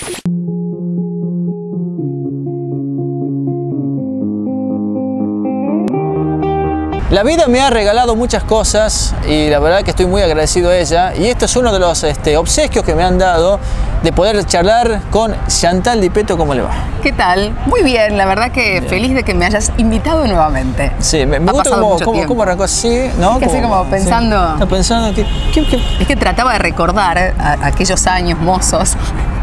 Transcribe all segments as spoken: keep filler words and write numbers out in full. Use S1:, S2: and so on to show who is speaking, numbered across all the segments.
S1: La vida me ha regalado muchas cosas y la verdad que estoy muy agradecido a ella, y esto es uno de los este, obsequios que me han dado de poder charlar con Chantal Di Petto. ¿Cómo le va?
S2: ¿Qué tal? Muy bien, la verdad que bien. Feliz de que me hayas invitado nuevamente.
S1: Sí, me, me gusta cómo, cómo, cómo arrancó así, ¿no?
S2: Es que así como pensando...
S1: Sí. pensando que, que, que...
S2: Es que trataba de recordar a, a aquellos años mozos.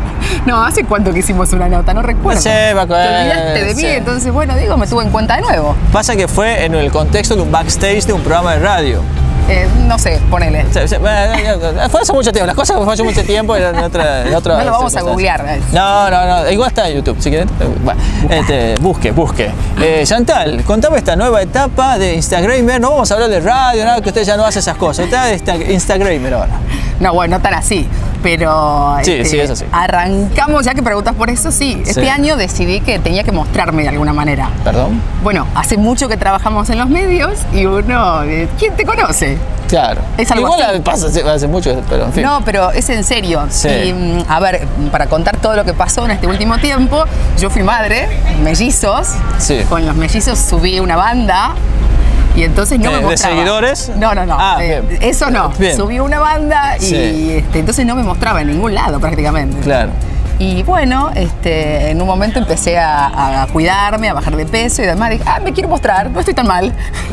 S2: No, ¿hace cuánto que hicimos una nota? No recuerdo.
S1: Sí, me acuerdo.
S2: Te olvidaste de mí,
S1: sí.
S2: Entonces, bueno, digo, me tuve en cuenta de nuevo.
S1: Pasa que fue en el contexto de un backstage de un programa de radio.
S2: Eh, no sé, ponele.
S1: Sí, sí, fue hace mucho tiempo, las cosas fue hace mucho tiempo eran en otra, en otra.
S2: No lo vamos a googlear.
S1: No, no, no, igual está en YouTube, si quieren. Bueno, este, busque, busque. Eh, Chantal, contame esta nueva etapa de Instagramer. No vamos a hablar de radio, nada, que usted ya no hace esas cosas. Usted es Instagramer ahora.
S2: No, bueno, no tan así, pero
S1: sí,
S2: este,
S1: sí, eso sí.
S2: Arrancamos, ya que preguntas por eso, sí. Este sí. año decidí que tenía que mostrarme de alguna manera.
S1: ¿Perdón?
S2: Bueno, hace mucho que trabajamos en los medios y uno, ¿quién te conoce?
S1: Claro.
S2: Es algo
S1: Igual
S2: así.
S1: pasa hace, hace mucho, pero en fin.
S2: No, pero es en serio.
S1: Sí.
S2: Y, a ver, para contar todo lo que pasó en este último tiempo, yo fui madre, mellizos.
S1: Sí.
S2: Con los mellizos subí una banda. Y entonces no
S1: ¿De,
S2: me mostraba.
S1: ¿De seguidores?
S2: No, no, no.
S1: Ah,
S2: eh,
S1: bien.
S2: Eso no.
S1: Bien.
S2: Subí una banda y
S1: sí.
S2: este, entonces no me mostraba en ningún lado prácticamente.
S1: Claro.
S2: Y bueno, este, en un momento empecé a, a cuidarme, a bajar de peso y demás. Dije, ah, me quiero mostrar, no estoy tan mal.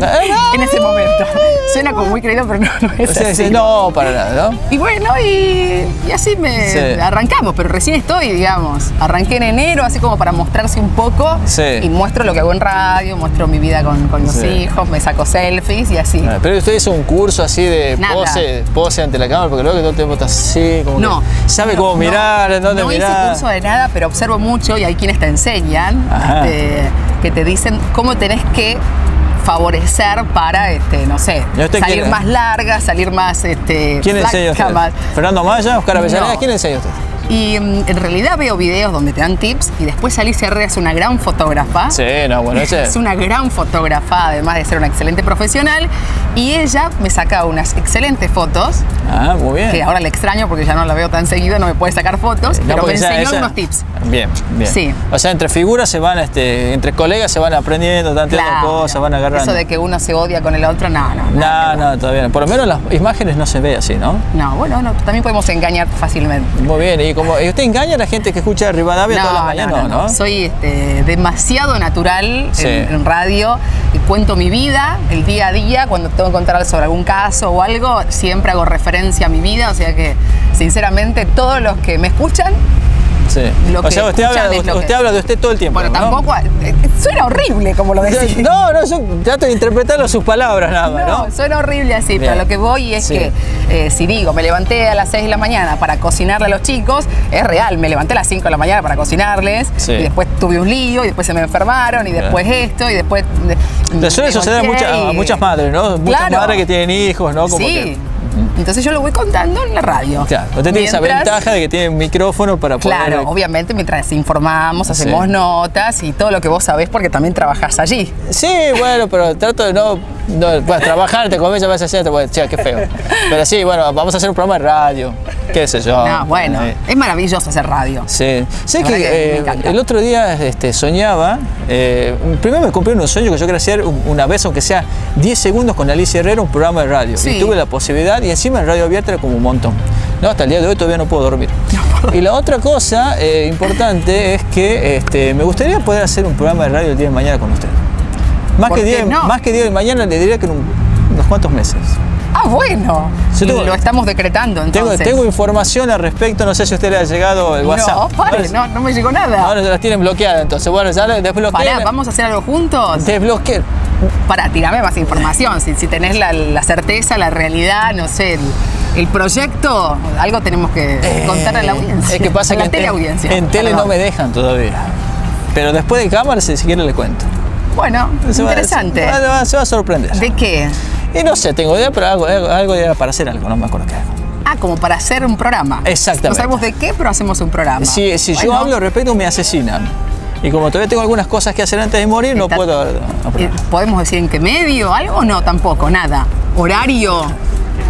S2: En ese momento. Suena como muy creído, pero no, no es
S1: sí,
S2: así.
S1: Sí, no, para nada, ¿no?
S2: Y bueno, y, y así me
S1: sí.
S2: arrancamos, pero recién estoy, digamos. Arranqué en enero, así como para mostrarse un poco.
S1: Sí.
S2: Y muestro lo que hago en radio, muestro mi vida con, con los sí. hijos, me saco selfies y así.
S1: Ah, pero usted hizo un curso así de pose, pose ante la cámara, porque luego que todo el tiempo está así, como
S2: no,
S1: que sabe
S2: no,
S1: cómo mirar,
S2: no,
S1: en dónde
S2: no
S1: mirar.
S2: No hice curso de nada, pero observo mucho y hay quienes te enseñan, este, que te dicen cómo tenés que favorecer para, este, no sé, salir quién, más larga, salir más, este,
S1: ¿quién le enseña usted? Más... ¿Fernando Maya, Oscar Avellaneda? No. ¿Quién le enseña usted?
S2: Y en realidad veo videos donde te dan tips y después Alicia Herrera es una gran fotógrafa.
S1: Sí, no, bueno, ella
S2: es una gran fotógrafa, además de ser una excelente profesional. Y ella me saca unas excelentes fotos.
S1: Ah, muy bien.
S2: Que ahora la extraño porque ya no la veo tan seguido, no me puede sacar fotos, no, pero me enseñó esa... algunos tips.
S1: Bien, bien.
S2: Sí.
S1: O sea, entre figuras se van, este, entre colegas se van aprendiendo tantas claro, cosas, van agarrando.
S2: Eso de que uno se odia con el otro, no, no.
S1: No, no, no, todavía no. Por lo menos las imágenes no se ve así, ¿no?
S2: No, bueno, no, también podemos engañar fácilmente.
S1: Muy bien, y como ¿y usted engaña a la gente que escucha Rivadavia
S2: no,
S1: todas las mañanas?
S2: No, no,
S1: no,
S2: no. Soy este, demasiado natural
S1: sí.
S2: en, en radio. Cuento mi vida, el día a día, cuando tengo que contar sobre algún caso o algo, siempre hago referencia a mi vida, o sea que, sinceramente, todos los que me escuchan,
S1: sí.
S2: Lo
S1: o sea, usted, habla, usted que... habla de usted todo el tiempo.
S2: Bueno,
S1: ¿no?
S2: tampoco. Eh, suena horrible como lo decís.
S1: No, no, yo trato de interpretarlo sus palabras nada más, ¿no?
S2: No, suena horrible así, bien. Pero lo que voy es sí. que eh, si digo, me levanté a las seis de la mañana para cocinarle a los chicos, es real, me levanté a las cinco de la mañana para cocinarles, sí. y después tuve un lío, y después se me enfermaron, y después claro. esto, y después.
S1: Le suele suceder a muchas, a muchas madres, ¿no? Muchas claro. madres que tienen hijos, ¿no? Como
S2: sí.
S1: que...
S2: Entonces yo lo voy contando en la radio.
S1: Claro, usted tiene mientras, esa ventaja de que tiene un micrófono para poder...
S2: Claro, obviamente mientras informamos, hacemos sí. notas y todo lo que vos sabés porque también trabajás allí.
S1: Sí, bueno, pero trato de no... no pues, trabajar, te comes, a veces te voy a decir, qué feo. Pero sí, bueno, vamos a hacer un programa de radio, qué sé yo.
S2: No, bueno, eh. es maravilloso hacer radio.
S1: Sí, sé que, que eh, el otro día este, soñaba, eh, primero me cumplí un sueño que yo quería hacer una vez, aunque sea diez segundos con Alicia Herrera, un programa de radio. Sí. Y tuve la posibilidad, y encima en radio abierta era como un montón. No, hasta el día de hoy todavía no puedo dormir. Y la otra cosa eh, importante es que este, me gustaría poder hacer un programa de radio el día de mañana con usted. Más que, día, no? más que día de mañana le diría que en un, unos cuantos meses.
S2: Ah, bueno.
S1: Sí, tengo,
S2: lo estamos decretando entonces.
S1: Tengo, tengo información al respecto, no sé si a usted le ha llegado el WhatsApp.
S2: No, pare, no, no me llegó nada.
S1: Ahora se las tienen bloqueadas entonces. Bueno, ya desbloqueé.
S2: Pará, ¿vamos a hacer algo juntos?
S1: Desbloqueé.
S2: Pará, tirame más información. Si, si tenés la, la certeza, la realidad, no sé, el, el proyecto, algo tenemos que eh, contar a la audiencia.
S1: Es que pasa
S2: a
S1: que
S2: la teleaudiencia.
S1: En, en tele no me dejan todavía. Pero después de cámara, si siquiera le cuento.
S2: Bueno, se interesante.
S1: Va, se, va, se va a sorprender.
S2: ¿De qué?
S1: Y no sé, tengo idea, pero algo, algo, algo era para hacer algo, no me acuerdo qué hago.
S2: Ah, como para hacer un programa.
S1: Exactamente.
S2: No sabemos de qué, pero hacemos un programa.
S1: Si, si
S2: bueno.
S1: yo hablo respecto, me asesinan. Y como todavía tengo algunas cosas que hacer antes de morir, no puedo... No,
S2: ¿podemos decir en qué medio? ¿Algo o no? Tampoco, nada. ¿Horario?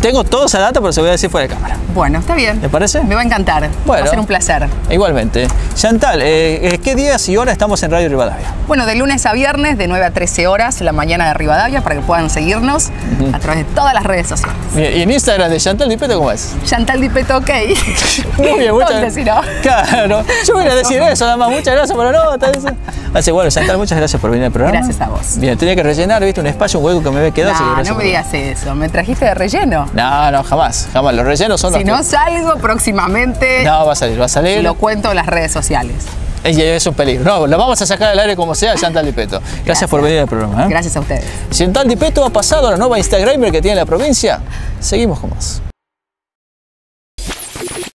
S1: Tengo toda esa data, pero se voy a decir fuera de cámara.
S2: Bueno, está bien.
S1: ¿Te parece?
S2: Me va a encantar.
S1: Bueno,
S2: va a ser un placer.
S1: Igualmente. Chantal, eh, ¿qué días y horas estamos en Radio Rivadavia?
S2: Bueno, de lunes a viernes, de nueve a trece horas, la mañana de Rivadavia, para que puedan seguirnos uh-huh. a través de todas las redes sociales.
S1: Bien, ¿y en Instagram de Chantal Di Peto cómo es?
S2: Chantal Di Peto, ok.
S1: Muy bien, muchas
S2: gracias. Si no?
S1: Claro, yo voy a decir eso, nada más. Muchas gracias por la nota. Así, bueno, Chantal, muchas gracias por venir al programa.
S2: Gracias a vos.
S1: Bien, tenía que rellenar, viste, un espacio, un hueco que me había quedado.
S2: No,
S1: así que
S2: no me digas eso. ¿Me trajiste de relleno?
S1: No, no, jamás, jamás. Los rellenos son
S2: si
S1: los
S2: no que... salgo próximamente...
S1: No, va a salir, va a salir.
S2: Lo cuento en las redes sociales.
S1: Es un peligro. No, lo vamos a sacar al aire como sea, Chantal Di Peto. Gracias, Gracias por venir al programa. ¿eh?
S2: Gracias a ustedes.
S1: Chantal Di Peto ha pasado a la nueva Instagramer que tiene la provincia. Seguimos con más.